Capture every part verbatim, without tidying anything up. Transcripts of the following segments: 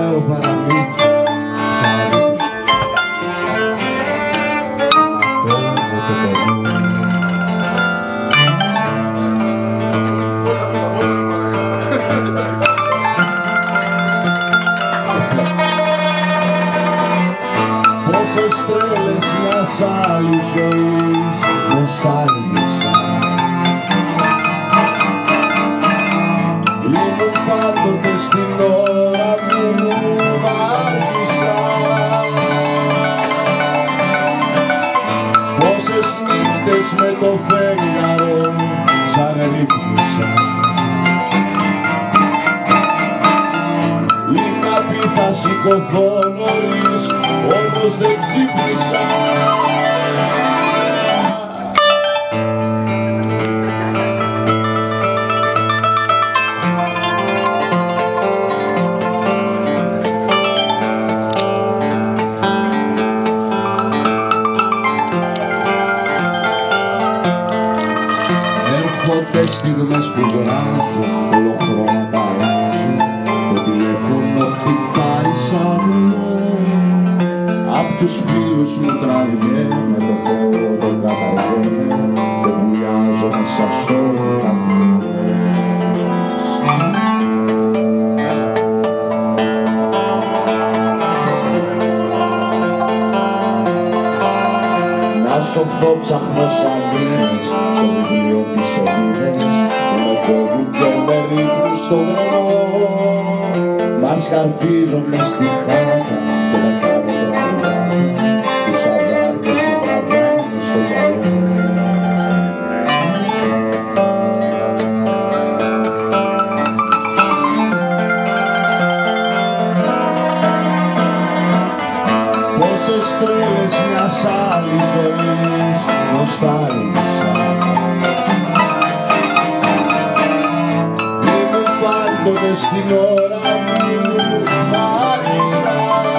ωραίο παραμύθι ψάρι ματώνω το παιδί. Πόσες τρέλες μιας άλλης ζωής νοστάλγησα. Ήμουν πάντοτε στην ώρα μου μ' πόσες νύχτες με το φεγγαρό ξαγρύπνησα. Είχα πει θα σηκωθώ νωρίς, όμως δεν ξύπνησα. Έρχονται στιγμές που βράζουν, ολοχρόματα αλλάζουν. Το τηλέφωνο χτυπάει σαν τρελό. Απ' τους φίλους μου τραβιέμαι, το Θεό το καταργέμαι και βουλιάζω μέσα στο κοιτακτικό. Να σωθώ ψάχνω σαν μήνες στο βιβλίο τις σελίδες που με κόβουν και με ρίχνουν στο δρόμο. Μα σκαρφίζω μες στη χάκα και να κάνω τραγουδάκια τους αδάρκες να τραβάνε στο μυαλό. Πόσες τρέλες μιας άλλης ζωής νοστάλγησα. Ήμουν πάντοτε στην ώρα μου μ' άρεσα.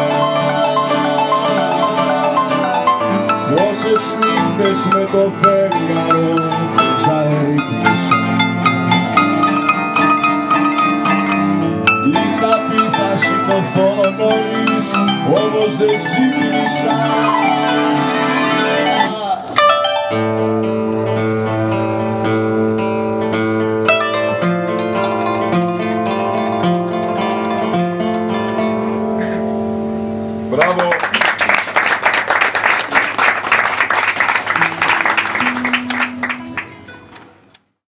Πόσες νύχτες με το φεγγαρό ξαρύπνησα. Είχα πει θα σηκωθώ νωρίς, όμως δεν ξύπνησα.